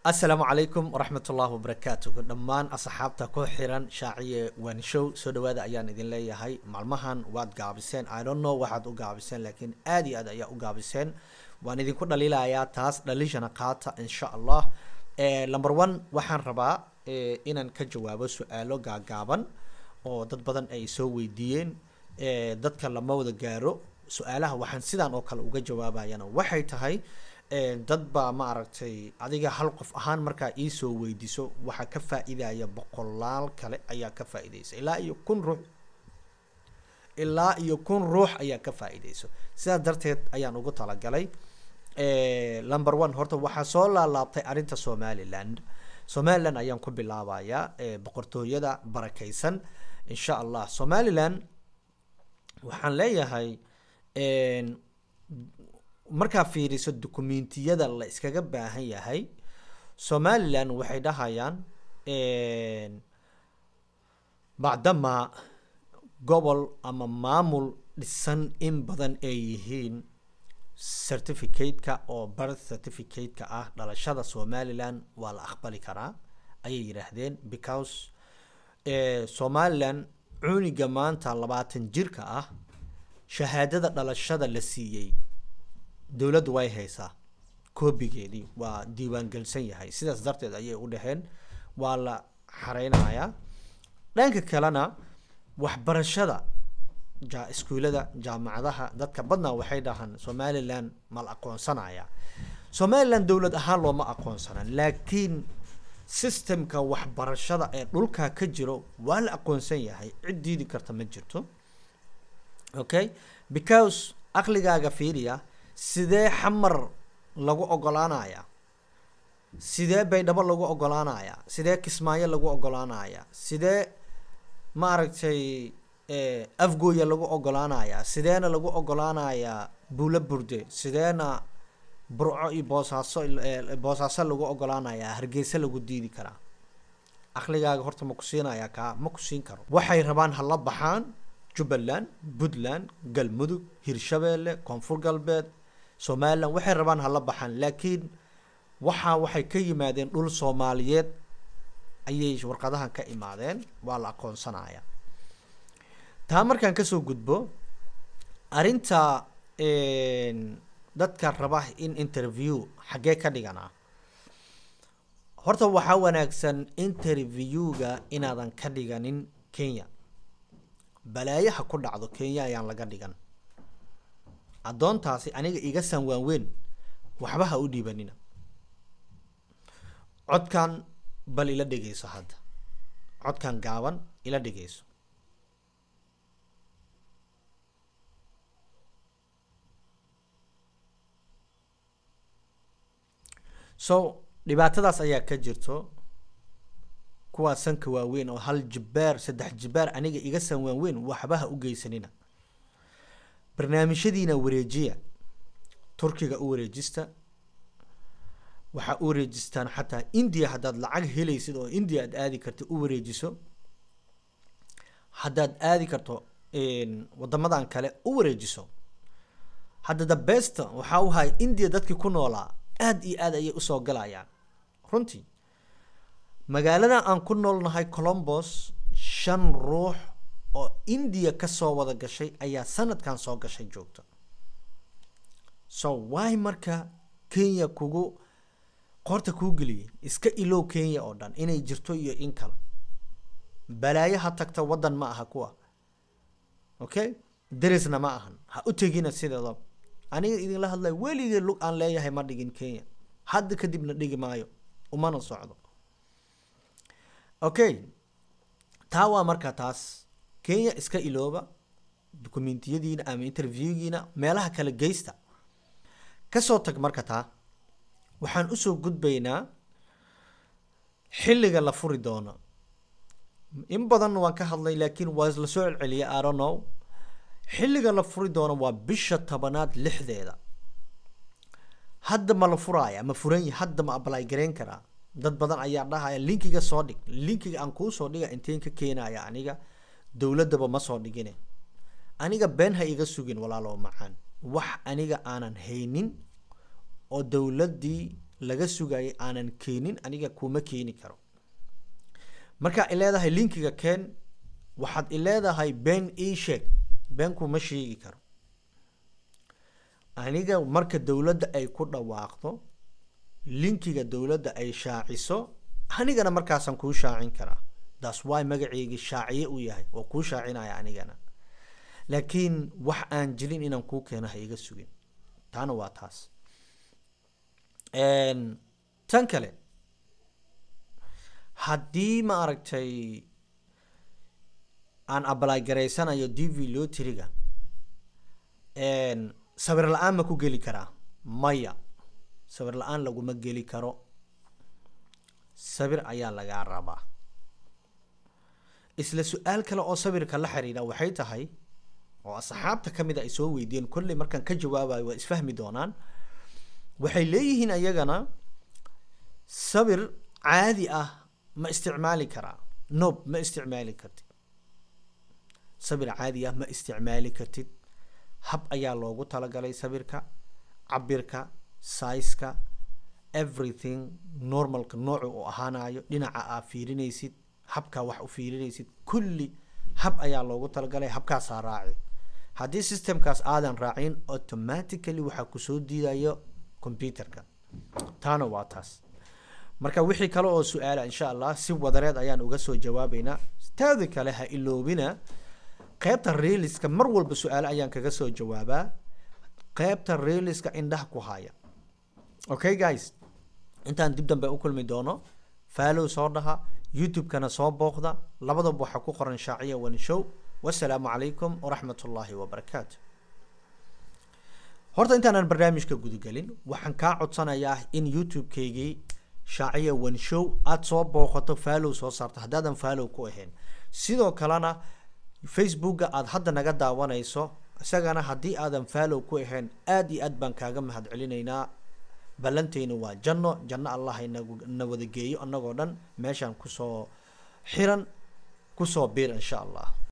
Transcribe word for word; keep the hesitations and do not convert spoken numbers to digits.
السلام عليكم ورحمة الله وبركاته. دمان أصحابتا كو حيران شاعية وان شو سو دوادا أيان إذن لي هاي معلمهان واد قابسين I don't know واحد او قابسين لكن آدي آد أيا او قابسين وان إذن كو دليل آيات تاس دليشنا قاتا إن شاء الله. إيه لمبر وان وحان ربا إيه إنان كجوابو سؤالو قاقابان oo dad badan ay soo weydiiyeen ee dadka lama wada gaaro su'aalaha waxaan sidaan oo kale uga jawaabayana waxay tahay ee dad ba ma aragtay adiga hal qof ahaan marka ii soo weydiiso waxa ka faa'iidaya boqolaal kale ayaa ka faa'iideysa ilaa iyo kun ruux ilaa iyo kun ruux ayaa ka faa'iideyso sidaas darteed ayaan ugu talagalay ee number one horta waxa soo laalaabtay arinta Somaliland Somaliland ayaan ku bilaabayaa ee boqortooyada barakeysan إن شاء الله. Somaliland waxaan leeyahay een marka fiiriso dukumeentiyada la iskaga baahan yahay Somaliland waxay dhahayaan een baadama gobol ama maamul dhisan in badan ay yihiin certificate-ka oo birth certificate-ka ah dhalashada Somaliland waa la aqbali karaa ayay yiraahdeen because ee Somaliland cuniga maanta labaatan jirka ah shahaadada dhalashada la siiyay dawladdu way haysaa koobigeedii waa diiwaan galsan yahay sidaas darteed ayay u dhaxeen waa la xareynayaa dhanka kalena waxbarashada ja iskuulada jaamacadaha dadka badnaa waxay dhahan Somaliland mal aqoonsanaya Somaliland dawlad ahaan looma aqoonsanan laakiin systemka waxbarashada ee dhulka ka jiro waa la aqoonsan yahay cidiidi karta ma jirto okay because aqligaaga fiiriya sidee xamar lagu ogolaanaya sidee baydhabo lagu ogolaanaya sidee kismaayo lagu ogolaanaya sidee ma aragtay ee afgooya lagu ogolaanaya sideena lagu ogolaanaya buula burde sideena burco iyo boosaaso boosaaso lagu ogolaanaya hargeysa lagu diidi karaa aqligaaga horta ma ku siinaya ka ma ku siin karo waxay rabaan hala baxaan Jubbaland Puntland Galmudug Hirshabeelle Koonfur Galbeed Somaliland waxay rabaan hala baxaan laakiin waxa waxay ka yimaadeen dhul Soomaaliyeed ayay warqadahan ka imaadeen waa la aqoonsanaya taa markaan ka soo gudbo arinta een dadka raba in interview xagee ka dhigana horta waxa wanaagsan interview-ga inaadan ka dhiganin Kenya balaayaha ku dhacdo Kenya ayaan laga dhigan adoontaasi aniga iga san waan weyn waxba ha u dhiibanina codkan bal ila dhigeyso hadda codkan gaaban ila dhigeyso so dhibaatadaas ayaa ka jirto kuwa sanka waaweyn oo hal jibaar saddex jibaar aniga iga san waan weyn waxba ha u geysanina barnaamijyadiina wareejiya Turkiga u wareejista waxa u wareejistaan xataa India hadaad lacag helaysid oo India aad aadi karto u wareejiso hadaad aadi karto een wadamadan kale u wareejiso hadda the best waxa uu hay India dadkii ku noolaa aad iyo aad ayay u soo galayaan runtii magaalada aan ku noolnahay Columbus shan ruux oo India ka soo wada gashay ayaa sanadkan soo gashay joogta so why marka Kenya kugu qorta ku galiyay iska ilow Kenya oo dhan inay jirto iyo in kale balaayaha tagta wadan ma aha kuwa okay darisna ma ahan ha u tagina sidoo aniga idin la hadlay weliga lug aan leeyahay ma dhigin Kenya hadda kadibna dhigi maayo umana socdo okay taawa marka taas Kenya iska ilooba dukumeentiyadiina ama interviewgiina meelaha kala geysta ka soo tag marka taa waxaan u soo gudbaynaa xilliga la furi doono in badan waan ka hadlay laakiin waa la soo celceliyay I don't know xilliga la furi doono waa bisha tobanaad lixdeeda hadda ma la furaaya ma furan yahay hadda ma apply gareyn karaa dad badan ayaa dhahaya linkiga soo dhig linkiga aan ku soo dhiga inteen ka keenaya aniga dawladaba ma soo dhigine aniga been ha iga sugin walaalo macaan wax aniga aanan haynin oo dawladii laga sugayay aanan keenin aniga kuma keeni karo marka ileedahay linkiga keen waxaad ileedahay been ii sheeg been kuma sheegi karo aniga marka dawladda ay ku dhawaaqdo linkiga dawladda ay shaaciso anigana markaasan ku shaacin karaa that's why magacayga shaaciye u yahay oo ku shaacinaya anigana laakiin wax aan jirin inaan ku keeno ha iga sugin taana waa taas een tan kale haddii ma aragtay aan apply gareysanayo D V lottery-ga een sawir la'aan ma ku geli karaa maya sawir la'aan laguma geli karo sawir ayaa laga rabaa isla su'aal kale oo sawirka la xiriira waxay tahay oo asxaabta kamid ah ay soo weydiin kulli markan ka jawaabayo waa isfahmi doonaan waxay leeyihiin ayagana sawir caadi ah ma isticmaali karaa nope ma isticmaali kartid sawir caadi ah ma isticmaali kartid hab ayaa loogu talagalay sawirka cabirka size-ka everything normalka noocu uu ahaanayo dhinaca aad fiirinaysid habka wax u fiirinaysid kulli hab ayaa loogu talagalay habkaas raaci haddii systemkaas aadan raacin automatically waxa ku soo diidayo computerka taana waa taas marka wixii kale oo su'aala insha Allah si wadareed ayaan uga soo jawaabaynaa taada kale ha iloobina qaybta reeliska mar walba su'aal ayaan kaga soo jawaabaa qaybta reeliska indhaha ku haya okay guys intaan dib dambe u kulmi doono follow soo dhaha youtube kana soo booqda labadaba waxa ku qoran shaaciye wan show wassalaamu calaykum waraxmatullaahi wabarakaatu horta intaanan barnaamijka gudagelin waxaan kaa codsanayaa in youtube-keygii shaaciye wan show aad soo booqato follow soo saarto haddaadan follow ku ahayn sidoo kalena facebooka aad hadda naga daawanayso isagana haddii aadan follow ku ahayn aad iyo aad baan kaaga mahad celinaynaa ballanteena waa janno janno allah inagu na wada geeyo annagoo dhan meeshaan kusoo xiran kusoo biir insha Allah